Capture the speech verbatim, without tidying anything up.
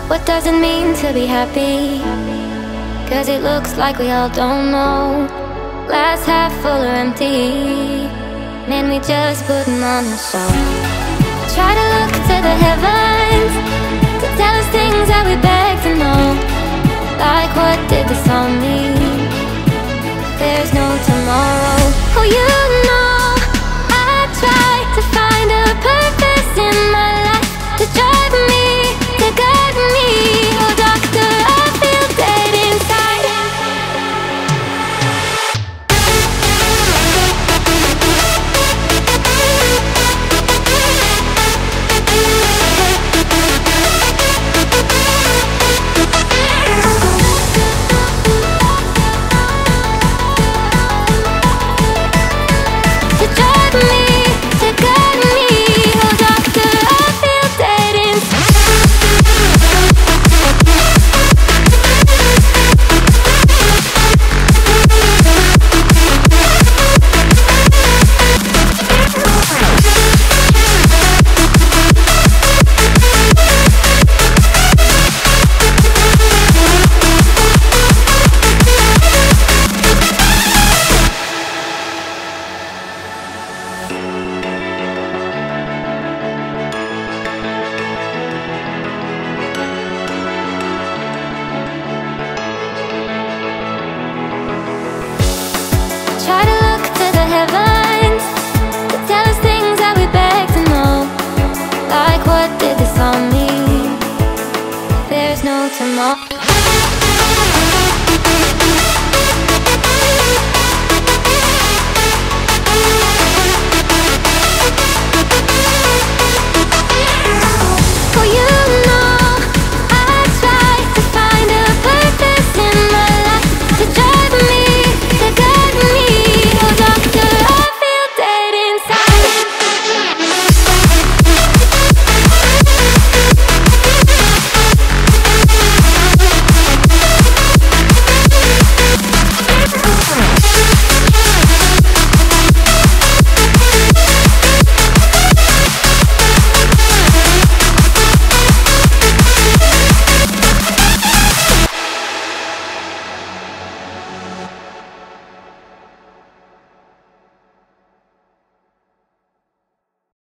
What does it mean to be happy? Cause it looks like we all don't know. Glass half full or empty, man, we just putting on a show. Try to look to the heavens to tell us things that we beg to know. Like, what did this all mean? There's no tomorrow. Oh, you know, I try to find a purpose in my life to drive me, to guide me. Oh, doctor, I feel dead inside. To drive me, to guide me. Oh, doctor, I feel dead inside. Try to look to the heavens to tell us things that we beg to know. Like, what did this all mean? There's no tomorrow.